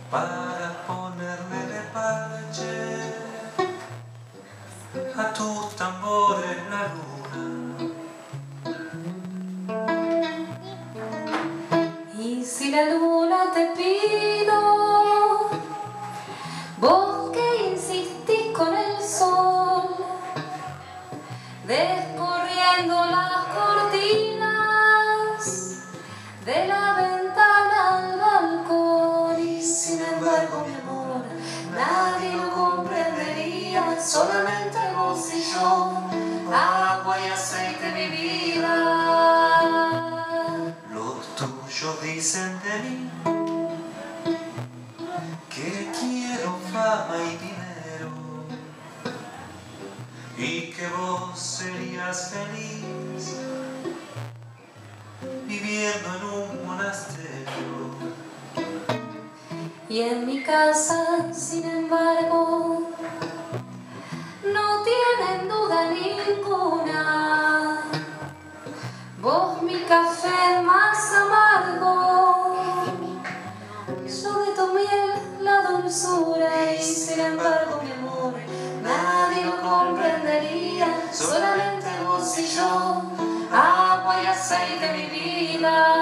para ponerle de parche a tus tambores la luna. Y si la luna te pido, vos que insistís con el sol, descorriendo las cortinas de la ventana al balcón. Y sin embargo, mi amor, nadie lo comprendería, solamente vos y yo, agua y aceite, mi vida. Los tuyos dicen de mí que quiero fama y dinero y que vos serías feliz viviendo en un monasterio. Y en mi casa, sin embargo, no tienen duda ninguna, vos mi café más amargo, yo de tu miel la dulzura. Y sin embargo, mi amor, nadie lo comprendería, solamente vos y yo, agua y aceite, mi vida.